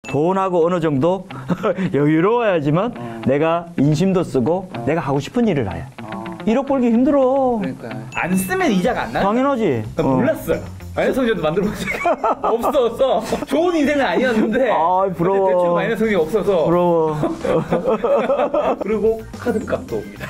돈하고 어느 정도 여유로워야지만 내가 인심도 쓰고 내가 하고 싶은 일을 해. 1억 벌기 힘들어. 그러니까 안 쓰면 이자가 안 나요? 당연하지. 난 몰랐어요. 마이너스 성적도 만들어보니까 없어서 좋은 인생은 아니었는데 아, 부러워. 대출 마이너스 성적이 없어서 부러워. 그리고 카드 값도 옵니다.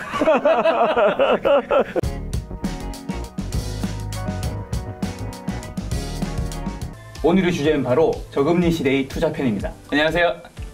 오늘의 주제는 바로 저금리 시대의 투자편입니다. 안녕하세요.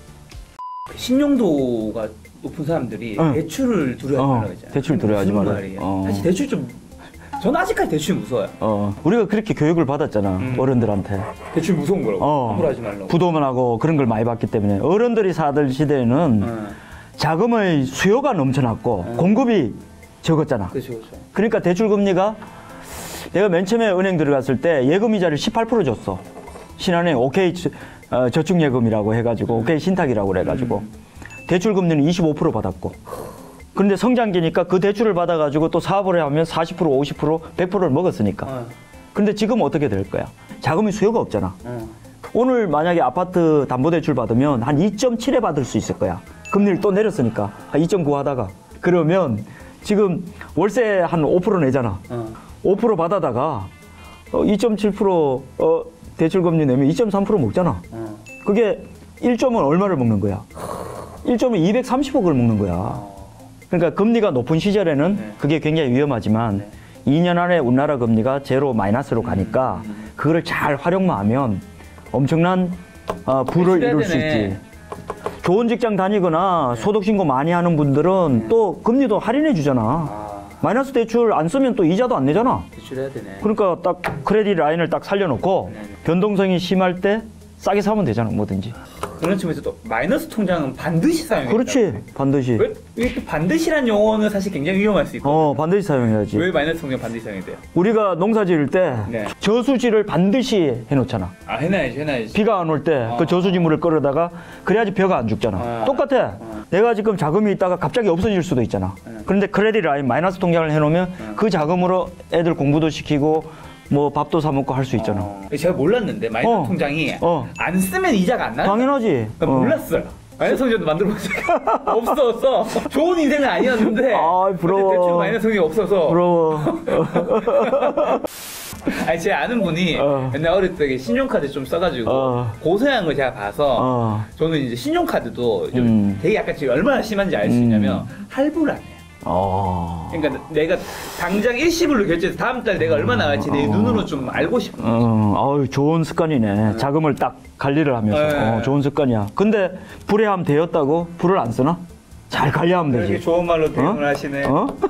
신용도가 높은 사람들이 대출을 두려워하지 말라고 했잖아요. 대출 두려워하지 말라고. 사실 대출 좀 저는 아직까지 대출 무서워요. 우리가 그렇게 교육을 받았잖아. 어른들한테. 대출 무서운 거라고. 함부로 하지 말라고. 부도만하고 그런 걸 많이 봤기 때문에 어른들이 사던 시대에는 자금의 수요가 넘쳐났고 공급이 적었잖아. 그렇죠, 그렇죠. 그러니까 대출 금리가 내가 맨 처음에 은행 들어갔을 때 예금 이자를 18% 줬어. 신한은행 OK 저축예금이라고 해가지고 OK 신탁이라고 그래가지고 대출 금리는 25% 받았고. 그런데 성장기니까 그 대출을 받아가지고 또 사업을 하면 40%, 50%, 100%를 먹었으니까. 그런데 지금 어떻게 될 거야? 자금의 수요가 없잖아. 오늘 만약에 아파트 담보대출 받으면 한 2.7에 받을 수 있을 거야. 금리를 또 내렸으니까 한 2.9 하다가. 그러면 지금 월세 한 5% 내잖아. 5% 받아다가 2.7% 대출 금리 내면 2.3% 먹잖아. 그게 1점은 얼마를 먹는 거야? 1점은 230억을 먹는 거야. 그러니까 금리가 높은 시절에는 그게 굉장히 위험하지만 2년 안에 우리나라 금리가 제로 마이너스로 가니까 그거를 잘 활용만 하면 엄청난 부를 이룰 수 있지. 좋은 직장 다니거나 소득신고 많이 하는 분들은 또 금리도 할인해 주잖아. 마이너스 대출 안 쓰면 또 이자도 안 내잖아. 대출해야 되네. 그러니까 딱 크레딧 라인을 딱 살려놓고 변동성이 심할 때 싸게 사면 되잖아, 뭐든지. 그런 측면에서 또 마이너스 통장은 반드시 사용해야 돼. 그렇지, 반드시. 왜 또 반드시란 용어는 사실 굉장히 위험할 수 있거든요. 반드시 사용해야지. 왜 마이너스 통장 반드시 사용해야 돼요? 우리가 농사 지을 때 저수지를 반드시 해놓잖아. 해놔야지. 비가 안 올 때 그 저수지물을 끌어다가 그래야지 벼가 안 죽잖아. 똑같아. 내가 지금 자금이 있다가 갑자기 없어질 수도 있잖아. 그런데 크레딧 라인 마이너스 통장을 해놓으면 그 자금으로 애들 공부도 시키고 뭐 밥도 사 먹고 할 수 있잖아. 제가 몰랐는데 마이너스 통장이 안 쓰면 이자가 안 나요? 당연하지. 난 몰랐어요. 마이너스 통장도 만들어보니까 없어서 좋은 인생은 아니었는데 부러워. 대출 마이너스 통장이 없어서 부러워. 아니 제 아는 분이 옛날 어릴 때 신용카드 좀 써가지고 고소한 걸 제가 봐서 저는 이제 신용카드도 좀 되게 약간 지금 얼마나 심한지 알 수 있냐면 할부를 안 해요. 그러니까 내가 당장 일시불로 결제해서 다음 달 내가 얼마 나갈지 내 눈으로 좀 알고 싶은 거지. 좋은 습관이네. 자금을 딱 관리를 하면서. 좋은 습관이야. 근데 불회함 되었다고 불을 안 쓰나? 잘 관리하면 되지. 이렇게 좋은 말로 대응을 하시네.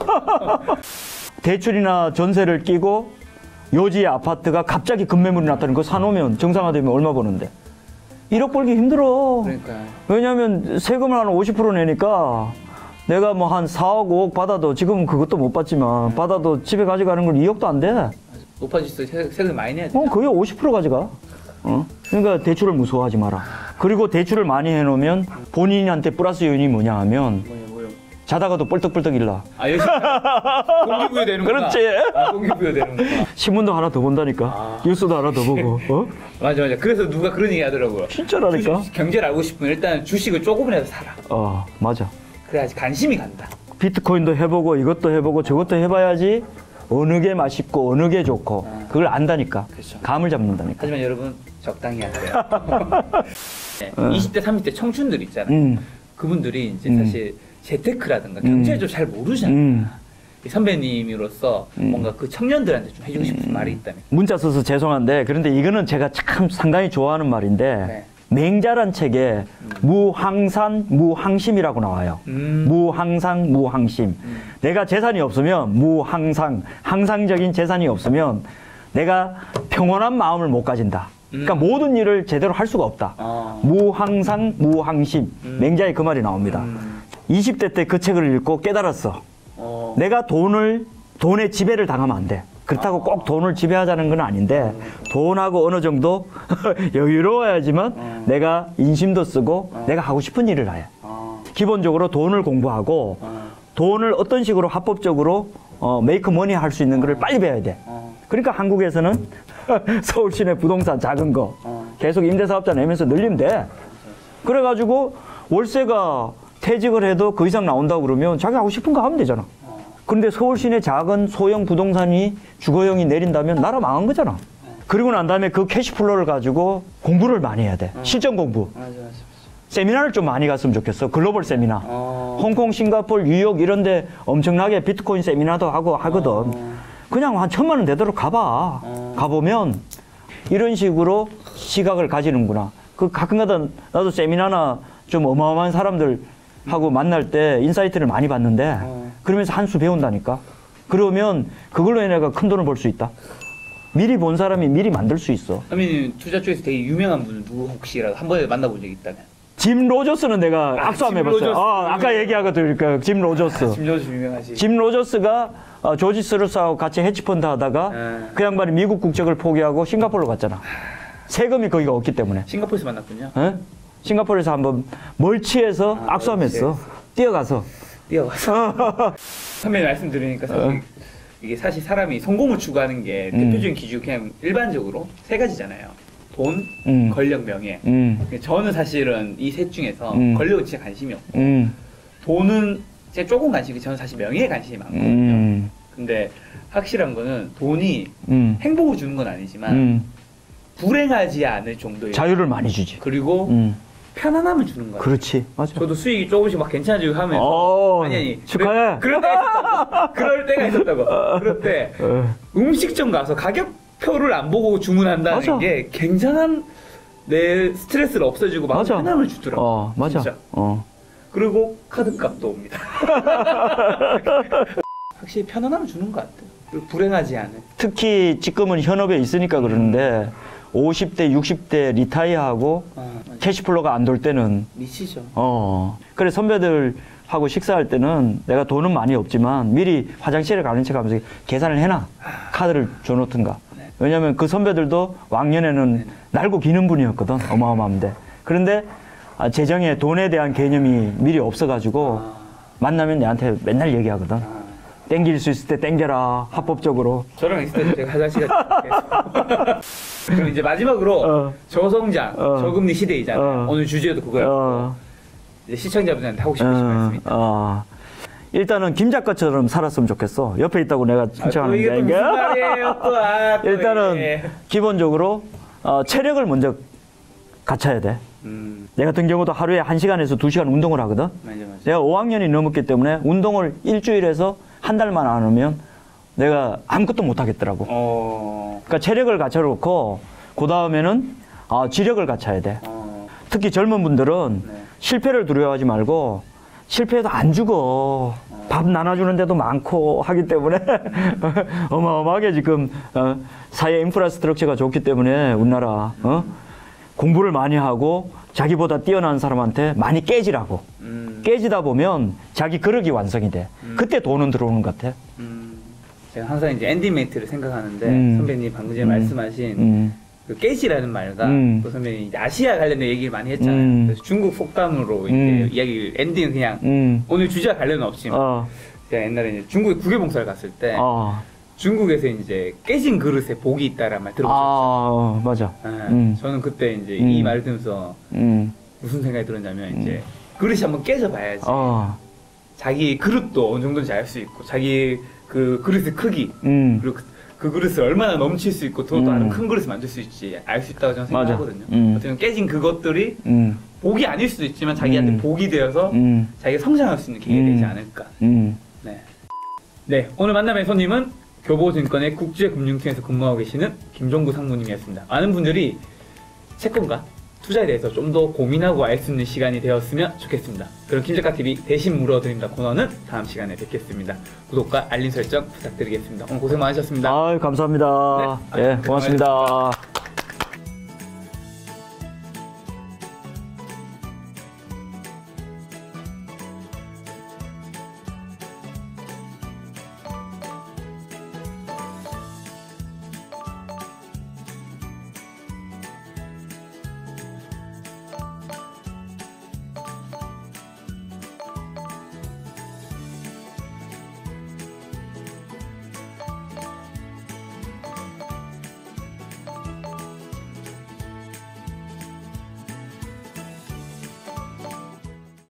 대출이나 전세를 끼고 요지의 아파트가 갑자기 급매물이 나타나는 거 사놓으면 정상화되면 얼마 버는데? 1억 벌기 힘들어. 그러니까. 왜냐하면 세금을 한 50% 내니까 내가 뭐 한 4억, 5억 받아도 지금은 그것도 못 받지만 받아도 집에 가져가는 건 2억도 안 돼. 높아질수록 세금을 많이 내야 돼. 거의 50% 가져가. 그러니까 대출을 무서워하지 마라. 그리고 대출을 많이 해놓으면 본인한테 플러스 요인이 뭐냐 하면 뭐요? 자다가도 뻘떡뻘떡 일나. 열심히 동기부여 되는구나. 그렇지. 동기부여 되는구나. 신문도 하나 더 본다니까. 뉴스도 하나 더 보고. 맞아. 그래서 누가 그런 얘기 하더라고요. 진짜라니까. 경제를 알고 싶으면 일단 주식을 조금이라도 사라. 맞아. 그래야지 관심이 간다. 비트코인도 해보고 이것도 해보고 저것도 해봐야지 어느 게 맛있고 어느 게 좋고 그걸 안다니까. 그렇죠. 감을 잡는다니까. 하지만 여러분 적당히 하세요. 20대, 30대 청춘들 있잖아요. 그분들이 이제 사실 재테크라든가 경제를 좀 잘 모르잖아요. 선배님으로서 뭔가 그 청년들한테 좀 해주고 싶은 말이 있다면. 문자 써서 죄송한데 그런데 이거는 제가 참 상당히 좋아하는 말인데 맹자란 책에 무항산 무항심이라고 나와요. 무항상 무항심. 내가 재산이 없으면 무항상 항상적인 재산이 없으면 내가 평온한 마음을 못 가진다. 그러니까 모든 일을 제대로 할 수가 없다. 무항상 무항심. 맹자의 그 말이 나옵니다. 20대 때 그 책을 읽고 깨달았어. 내가 돈의 지배를 당하면 안 돼. 그렇다고 꼭 돈을 지배하자는 건 아닌데 돈하고 어느 정도 여유로워야지만 내가 인심도 쓰고 내가 하고 싶은 일을 해. 기본적으로 돈을 공부하고 돈을 어떤 식으로 합법적으로 메이크 머니 할 수 있는 거를 빨리 배워야 돼. 그러니까 한국에서는 서울 시내 부동산 작은 거 계속 임대사업자 내면서 늘리면 돼. 그래가지고 월세가 퇴직을 해도 그 이상 나온다고 그러면 자기 하고 싶은 거 하면 되잖아. 그런데 서울 시내 작은 소형 부동산이 주거형이 내린다면 나라 망한 거잖아. 그리고 난 다음에 그 캐시플로우를 가지고 공부를 많이 해야 돼. 실전 공부. 맞아. 세미나를 좀 많이 갔으면 좋겠어. 글로벌 세미나. 홍콩, 싱가포르, 뉴욕 이런 데 엄청나게 비트코인 세미나도 하고 하거든. 그냥 한 1,000만 원 되도록 가봐. 가보면 이런 식으로 시각을 가지는구나. 그 가끔가다 나도 세미나나 좀 어마어마한 사람들하고 만날 때 인사이트를 많이 받는데 그러면서 한 수 배운다니까. 그러면 그걸로 인해 큰 돈을 벌 수 있다. 미리 본 사람이 미리 만들 수 있어. 그러면 투자 쪽에서 되게 유명한 분 누구 혹시라도 한 번에 만나본 적이 있다면? 짐 로저스는 내가 악수 한번 해봤어요. 아까 얘기하거든. 짐 로저스. 짐 로저스 유명하지. 짐 로저스가 조지 스루스하고 같이 헤지펀드 하다가 그 양반이 미국 국적을 포기하고 싱가포르로 갔잖아. 세금이 거기가 없기 때문에. 싱가포르에서 만났군요. 에? 싱가포르에서 한번 멀치해서 악수하면서 뛰어가서. 선배님 말씀 들으니까 사실 이게 사실 사람이 성공을 추구하는 게 대표적인 기준 그냥 일반적으로 세 가지잖아요. 돈, 권력, 명예. 저는 사실은 이 셋 중에서 권력은 진짜 관심이 없고 돈은 제가 조금 관심이 저는 사실 명예에 관심이 많거든요. 근데 확실한 거는 돈이 행복을 주는 건 아니지만 불행하지 않을 정도의 자유를 많이 주지. 그리고 편안함을 주는 거예요. 그렇지, 맞아. 저도 수익이 조금씩 막 괜찮아지고 하면 아니 축하해. 그럴 때가 있었다고. 그럴 때 음식점 가서 가격표를 안 보고 주문한다는 맞아. 게 굉장한 내 스트레스를 없애주고 막 편함을 주더라고. 맞아. 진짜. 그리고 카드값도 옵니다. 확실히 편안함을 주는 것 같아요. 그리고 불행하지 않은. 특히 지금은 현업에 있으니까 그러는데 50대, 60대 리타이어하고 캐시플로가 안 돌 때는 미치죠. 그래 선배들하고 식사할 때는 내가 돈은 많이 없지만 미리 화장실에 가는 척하면서 계산을 해놔. 카드를 줘놓든가. 왜냐면 그 선배들도 왕년에는 날고 기는 분이었거든. 어마어마한데. 그런데 재정에 돈에 대한 개념이 미리 없어가지고 만나면 내한테 맨날 얘기하거든. 땡길 수 있을 때 땡겨라. 합법적으로. 저랑 있을 때 제가 화장실 갔다 그럼 이제 마지막으로 저성장, 저금리 시대이잖아요. 오늘 주제도 그거예요. 이제 시청자분들한테 하고 싶으신 말씀 있다. 일단은 김 작가처럼 살았으면 좋겠어. 옆에 있다고 내가 칭찬하는 게 무슨 말이에요, 또. 일단은 기본적으로 체력을 먼저 갖춰야 돼. 내 같은 경우도 하루에 1시간에서 2시간 운동을 하거든. 맞아. 내가 5학년이 넘었기 때문에 운동을 일주일에서 한 달만 안 하면 내가 아무것도 못 하겠더라고. 그러니까 체력을 갖춰놓고 그 다음에는 지력을 갖춰야 돼. 특히 젊은 분들은 실패를 두려워하지 말고 실패해도 안 죽어. 밥 나눠주는 데도 많고 하기 때문에 어마어마하게 지금 사회 인프라스트럭처가 좋기 때문에 우리나라 공부를 많이 하고 자기보다 뛰어난 사람한테 많이 깨지라고. 깨지다 보면 자기 그릇이 완성이 돼. 그때 돈은 들어오는 것 같아. 제가 항상 이제 엔딩 멘트를 생각하는데 선배님 방금 전에 말씀하신 그 깨지라는 말과 또 선배님 이제 아시아 관련된 얘기를 많이 했잖아요. 그래서 중국 속담으로 이제 이야기 엔딩은 그냥 오늘 주제와 관련은 없지만 제가 옛날에 이제 중국에 국외봉사를 갔을 때 중국에서 이제 깨진 그릇에 복이 있다라는 말 들어보셨죠? 맞아. 저는 그때 이제 이 말을 들으면서 무슨 생각이 들었냐면 이제 그릇이 한번 깨져봐야지. 자기 그릇도 어느 정도는 잘 수 있고 자기 그 그릇의 크기 그리고 그 그릇을 얼마나 넘칠 수 있고 또 다른 큰 그릇을 만들 수 있지 알 수 있다고 저는 생각하거든요. 어떻게 깨진 그것들이 복이 아닐 수도 있지만 자기한테 복이 되어서 자기가 성장할 수 있는 기회가 되지 않을까. 네, 오늘 만남의 손님은 교보증권의 국제금융팀에서 근무하고 계시는 김종구 상무님이었습니다. 많은 분들이 채권과 투자에 대해서 좀 더 고민하고 알 수 있는 시간이 되었으면 좋겠습니다. 그럼 김작가TV 대신 물어드립니다 코너는 다음 시간에 뵙겠습니다. 구독과 알림 설정 부탁드리겠습니다. 오늘 고생 많으셨습니다. 감사합니다. 네, 고맙습니다.